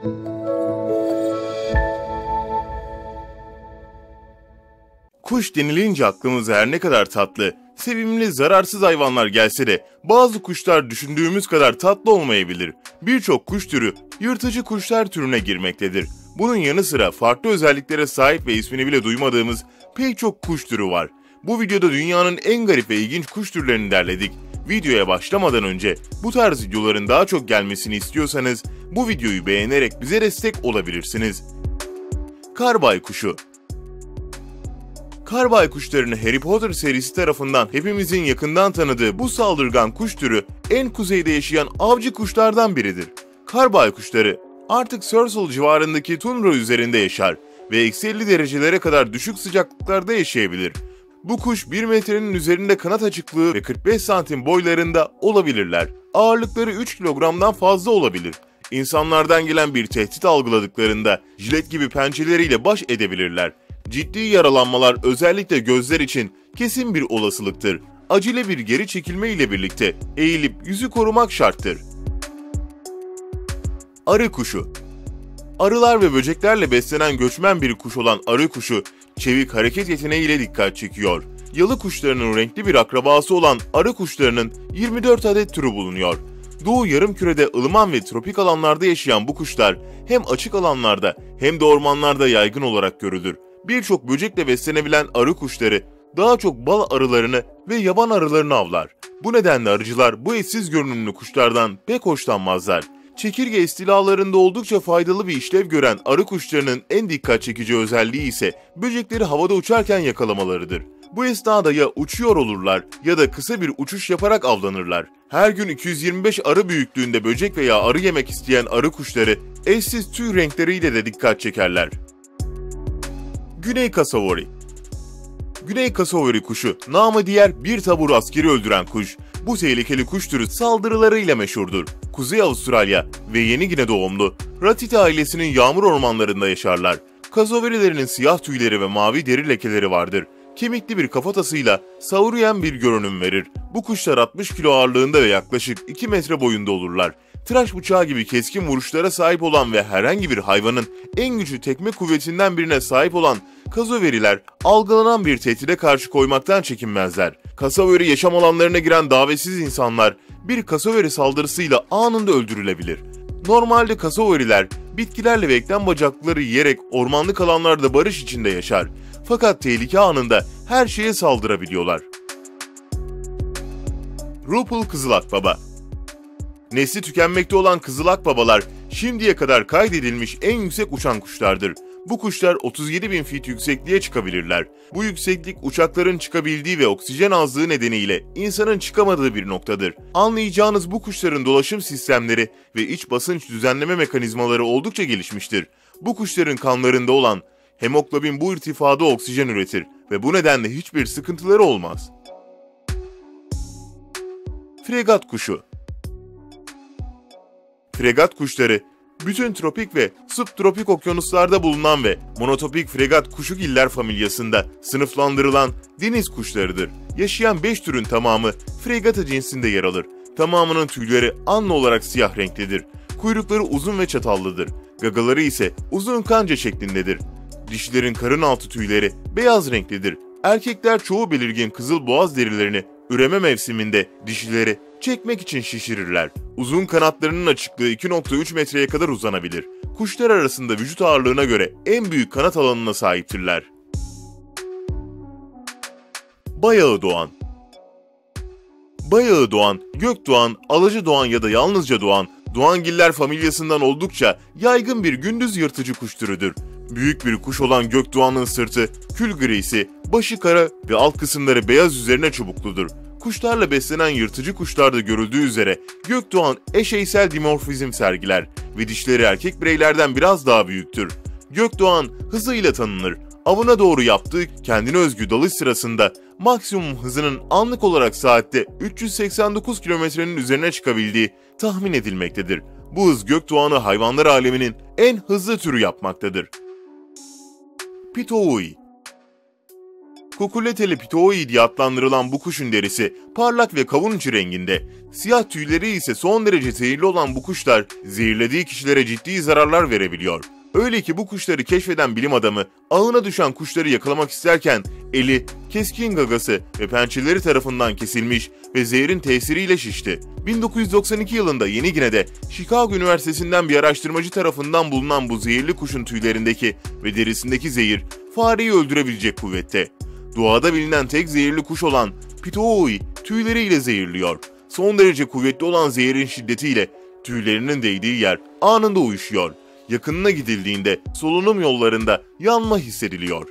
Kuş denilince aklımıza her ne kadar tatlı, sevimli, zararsız hayvanlar gelse de bazı kuşlar düşündüğümüz kadar tatlı olmayabilir. Birçok kuş türü yırtıcı kuşlar türüne girmektedir. Bunun yanı sıra farklı özelliklere sahip ve ismini bile duymadığımız pek çok kuş türü var. Bu videoda dünyanın en garip ve ilginç kuş türlerini derledik. Videoya başlamadan önce bu tarz videoların daha çok gelmesini istiyorsanız bu videoyu beğenerek bize destek olabilirsiniz. Kar baykuşu. Kar baykuşlarını Harry Potter serisi tarafından hepimizin yakından tanıdığı bu saldırgan kuş türü en kuzeyde yaşayan avcı kuşlardan biridir. Kar baykuşları artık Searle civarındaki tundra üzerinde yaşar ve eksi 50 derecelere kadar düşük sıcaklıklarda yaşayabilir. Bu kuş 1 metrenin üzerinde kanat açıklığı ve 45 santim boylarında olabilirler. Ağırlıkları 3 kilogramdan fazla olabilir. İnsanlardan gelen bir tehdit algıladıklarında jilet gibi pençeleriyle baş edebilirler. Ciddi yaralanmalar özellikle gözler için kesin bir olasılıktır. Acele bir geri çekilme ile birlikte eğilip yüzü korumak şarttır. Arı kuşu. Arılar ve böceklerle beslenen göçmen bir kuş olan arı kuşu, çevik hareket yeteneğiyle dikkat çekiyor. Yalı kuşlarının renkli bir akrabası olan arı kuşlarının 24 adet türü bulunuyor. Doğu yarımkürede ılıman ve tropik alanlarda yaşayan bu kuşlar hem açık alanlarda hem de ormanlarda yaygın olarak görülür. Birçok böcekle beslenebilen arı kuşları daha çok bal arılarını ve yaban arılarını avlar. Bu nedenle arıcılar bu eşsiz görünümlü kuşlardan pek hoşlanmazlar. Çekirge istilalarında oldukça faydalı bir işlev gören arı kuşlarının en dikkat çekici özelliği ise böcekleri havada uçarken yakalamalarıdır. Bu esnada ya uçuyor olurlar ya da kısa bir uçuş yaparak avlanırlar. Her gün 225 arı büyüklüğünde böcek veya arı yemek isteyen arı kuşları eşsiz tüy renkleriyle de dikkat çekerler. Güney kasavori. Güney kasavori kuşu, namı diğer bir tabur askeri öldüren kuş. Bu tehlikeli kuş türü saldırılarıyla meşhurdur. Kuzey Avustralya ve Yeni Gine doğumlu Ratita ailesinin yağmur ormanlarında yaşarlar. Kasaverilerinin siyah tüyleri ve mavi deri lekeleri vardır. Kemikli bir kafatasıyla savuruyan bir görünüm verir. Bu kuşlar 60 kilo ağırlığında ve yaklaşık 2 metre boyunda olurlar. Tıraş bıçağı gibi keskin vuruşlara sahip olan ve herhangi bir hayvanın en güçlü tekme kuvvetinden birine sahip olan kasaveriler algılanan bir tehdide karşı koymaktan çekinmezler. Kasaveri yaşam alanlarına giren davetsiz insanlar bir kasaveri saldırısıyla anında öldürülebilir. Normalde kasaveriler bitkilerle ve eklem bacakları yiyerek ormanlık alanlarda barış içinde yaşar. Fakat tehlike anında her şeye saldırabiliyorlar. Rupal kızılakbaba. Nesli tükenmekte olan kızılakbabalar şimdiye kadar kaydedilmiş en yüksek uçan kuşlardır. Bu kuşlar 37.000 fit yüksekliğe çıkabilirler. Bu yükseklik uçakların çıkabildiği ve oksijen azlığı nedeniyle insanın çıkamadığı bir noktadır. Anlayacağınız bu kuşların dolaşım sistemleri ve iç basınç düzenleme mekanizmaları oldukça gelişmiştir. Bu kuşların kanlarında olan hemoglobin bu irtifada oksijen üretir ve bu nedenle hiçbir sıkıntıları olmaz. Fregat kuşu. Fregat kuşları, bütün tropik ve subtropik okyanuslarda bulunan ve monotopik fregat kuşugiller familyasında sınıflandırılan deniz kuşlarıdır. Yaşayan 5 türün tamamı Fregata cinsinde yer alır. Tamamının tüyleri anlı olarak siyah renklidir. Kuyrukları uzun ve çatallıdır. Gagaları ise uzun kanca şeklindedir. Dişilerin karın altı tüyleri beyaz renklidir. Erkekler çoğu belirgin kızıl boğaz derilerini üreme mevsiminde dişileri çekmek için şişirirler. Uzun kanatlarının açıklığı 2.3 metreye kadar uzanabilir. Kuşlar arasında vücut ağırlığına göre en büyük kanat alanına sahiptirler. Bayağı doğan. Bayağı doğan, gökdoğan, alacadoğan ya da yalnızca doğan, doğangiller familyasından oldukça yaygın bir gündüz yırtıcı kuş türüdür. Büyük bir kuş olan gökdoğanın sırtı kül grisi, başı kara ve alt kısımları beyaz üzerine çubukludur. Kuşlarla beslenen yırtıcı kuşlarda görüldüğü üzere gökdoğan eşeysel dimorfizm sergiler ve dişleri erkek bireylerden biraz daha büyüktür. Gökdoğan hızıyla tanınır. Avına doğru yaptığı kendine özgü dalış sırasında maksimum hızının anlık olarak saatte 389 kilometrenin üzerine çıkabildiği tahmin edilmektedir. Bu hız gökdoğanı hayvanlar aleminin en hızlı türü yapmaktadır. Pitohui. Cuculetele pitoi diye adlandırılan bu kuşun derisi parlak ve kavun içi renginde. Siyah tüyleri ise son derece zehirli olan bu kuşlar zehirlediği kişilere ciddi zararlar verebiliyor. Öyle ki bu kuşları keşfeden bilim adamı ağına düşen kuşları yakalamak isterken eli, keskin gagası ve pençeleri tarafından kesilmiş ve zehrin tesiriyle şişti. 1992 yılında Yeni Gine'de Chicago Üniversitesi'nden bir araştırmacı tarafından bulunan bu zehirli kuşun tüylerindeki ve derisindeki zehir fareyi öldürebilecek kuvvette. Doğada bilinen tek zehirli kuş olan pitoi tüyleriyle zehirliyor. Son derece kuvvetli olan zehirin şiddetiyle tüylerinin değdiği yer anında uyuşuyor. Yakınına gidildiğinde solunum yollarında yanma hissediliyor.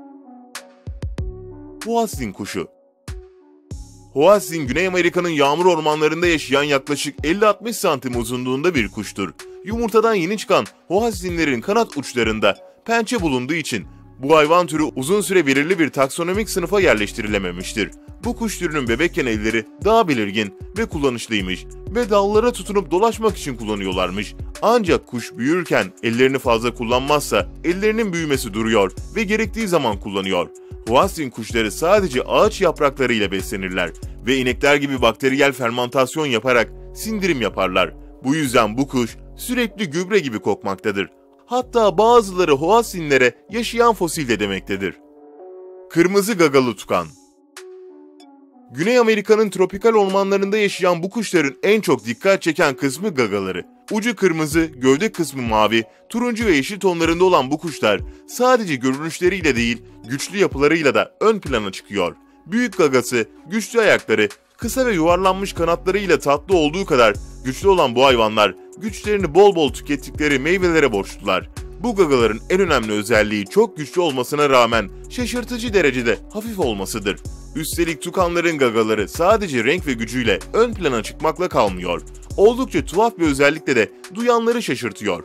Hoatzin kuşu. Hoatzin, Güney Amerika'nın yağmur ormanlarında yaşayan yaklaşık 50-60 santim uzunluğunda bir kuştur. Yumurtadan yeni çıkan Hoatzinlerin kanat uçlarında pençe bulunduğu için bu hayvan türü uzun süre belirli bir taksonomik sınıfa yerleştirilememiştir. Bu kuş türünün bebekken elleri daha belirgin ve kullanışlıymış ve dallara tutunup dolaşmak için kullanıyorlarmış. Ancak kuş büyürken ellerini fazla kullanmazsa ellerinin büyümesi duruyor ve gerektiği zaman kullanıyor. Hoatzin kuşları sadece ağaç yapraklarıyla beslenirler ve inekler gibi bakteriyel fermantasyon yaparak sindirim yaparlar. Bu yüzden bu kuş sürekli gübre gibi kokmaktadır. Hatta bazıları Hoatzinlere yaşayan fosil de demektedir. Kırmızı gagalı tukan. Güney Amerika'nın tropikal ormanlarında yaşayan bu kuşların en çok dikkat çeken kısmı gagaları. Ucu kırmızı, gövde kısmı mavi, turuncu ve yeşil tonlarında olan bu kuşlar sadece görünüşleriyle değil, güçlü yapılarıyla da ön plana çıkıyor. Büyük gagası, güçlü ayakları, kısa ve yuvarlanmış kanatlarıyla tatlı olduğu kadar güçlü olan bu hayvanlar, güçlerini bol bol tükettikleri meyvelere borçlular. Bu gagaların en önemli özelliği çok güçlü olmasına rağmen şaşırtıcı derecede hafif olmasıdır. Üstelik tukanların gagaları sadece renk ve gücüyle ön plana çıkmakla kalmıyor. Oldukça tuhaf bir özellikle de duyanları şaşırtıyor.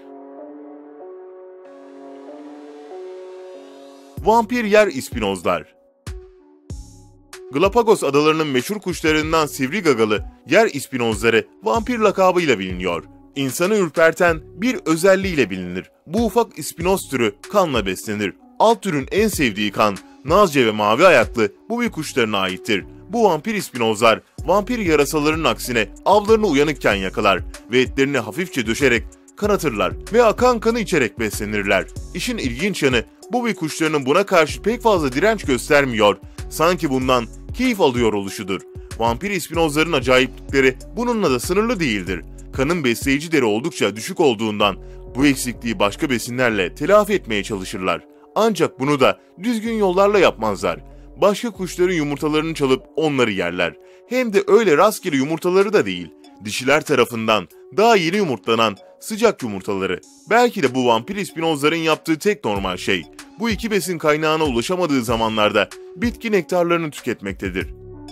Vampir yer ispinozlar. Galapagos adalarının meşhur kuşlarından sivri gagalı yer ispinozları vampir lakabıyla biliniyor. İnsanı ürperten bir özelliğiyle bilinir. Bu ufak ispinoz türü kanla beslenir. Alt türün en sevdiği kan, nazca ve mavi ayaklı bu bir kuşlarına aittir. Bu vampir ispinozlar, vampir yarasalarının aksine avlarını uyanıkken yakalar ve etlerini hafifçe döşerek kanatırlar ve akan kanı içerek beslenirler. İşin ilginç yanı, bu bir kuşlarının buna karşı pek fazla direnç göstermiyor, sanki bundan keyif alıyor oluşudur. Vampir ispinozların acayiplikleri bununla da sınırlı değildir. Kanın besleyici değeri oldukça düşük olduğundan bu eksikliği başka besinlerle telafi etmeye çalışırlar. Ancak bunu da düzgün yollarla yapmazlar. Başka kuşların yumurtalarını çalıp onları yerler. Hem de öyle rastgele yumurtaları da değil. Dişiler tarafından daha yeni yumurtlanan sıcak yumurtaları. Belki de bu vampir ispinozların yaptığı tek normal şey, bu iki besin kaynağına ulaşamadığı zamanlarda bitki nektarlarını tüketmektedir.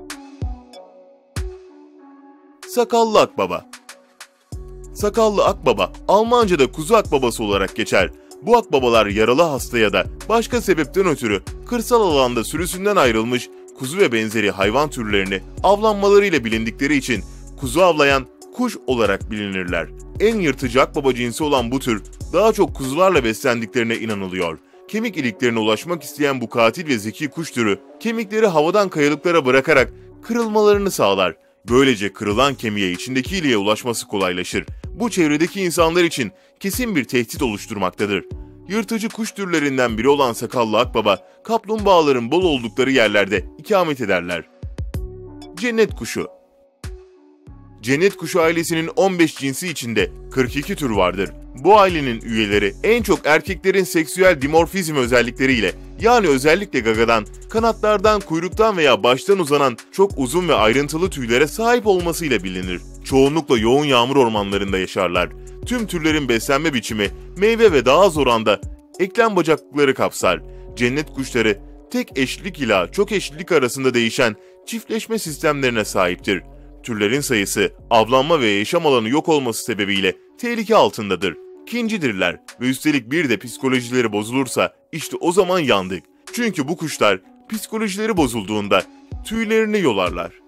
Sakallı akbaba. Sakallı akbaba, Almanca'da kuzu akbabası olarak geçer. Bu akbabalar yaralı hasta ya da başka sebepten ötürü kırsal alanda sürüsünden ayrılmış kuzu ve benzeri hayvan türlerini avlanmalarıyla bilindikleri için kuzu avlayan kuş olarak bilinirler. En yırtıcı akbaba cinsi olan bu tür daha çok kuzularla beslendiklerine inanılıyor. Kemik iliklerine ulaşmak isteyen bu katil ve zeki kuş türü kemikleri havadan kayalıklara bırakarak kırılmalarını sağlar. Böylece kırılan kemiğe içindeki iliğe ulaşması kolaylaşır. Bu çevredeki insanlar için kesin bir tehdit oluşturmaktadır. Yırtıcı kuş türlerinden biri olan sakallı akbaba, kaplumbağaların bol oldukları yerlerde ikamet ederler. Cennet kuşu. Cennet kuşu ailesinin 15 cinsi içinde 42 tür vardır. Bu ailenin üyeleri en çok erkeklerin seksüel dimorfizm özellikleriyle, yani özellikle gagadan, kanatlardan, kuyruktan veya baştan uzanan çok uzun ve ayrıntılı tüylere sahip olmasıyla bilinir. Çoğunlukla yoğun yağmur ormanlarında yaşarlar. Tüm türlerin beslenme biçimi, meyve ve daha az oranda eklem bacaklıkları kapsar. Cennet kuşları tek eşlilik ila çok eşlilik arasında değişen çiftleşme sistemlerine sahiptir. Türlerin sayısı, avlanma ve yaşam alanı yok olması sebebiyle tehlike altındadır. Kincidirler ve üstelik bir de psikolojileri bozulursa işte o zaman yandık. Çünkü bu kuşlar psikolojileri bozulduğunda tüylerini yolarlar.